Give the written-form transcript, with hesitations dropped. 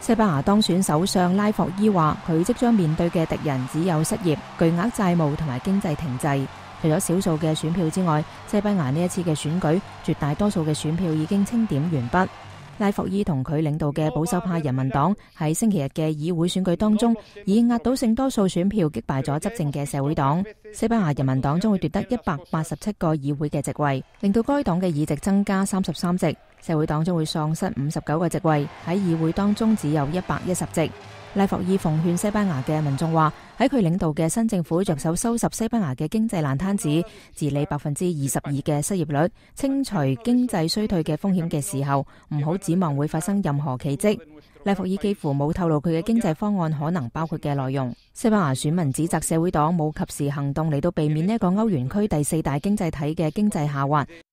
西班牙當選首相拉霍伊話，佢即將面對嘅敵人只有失業、巨額債務同埋經濟停滯。除咗少數嘅選票之外，西班牙呢一次嘅選舉，絕大多數嘅選票已經清點完畢。拉霍伊同佢領導嘅保守派人民黨喺星期日嘅議會選舉當中，以壓倒性多數選票擊敗咗執政嘅社會黨。西班牙人民黨將會奪得187個議會嘅席位，令到該黨嘅議席增加33席。社會黨將會喪失59個席位，喺議會當中只有110席。拉霍伊奉勸西班牙嘅民眾話，喺佢領導嘅新政府着手收拾西班牙嘅經濟爛攤子，治理22%嘅失業率，清除經濟衰退嘅風險嘅時候，唔好指望會發生任何奇蹟。拉霍伊幾乎冇透露佢嘅經濟方案可能包括嘅內容。西班牙選民指責社會黨冇及時行動嚟到避免呢一個歐元區第4大經濟體嘅經濟下滑，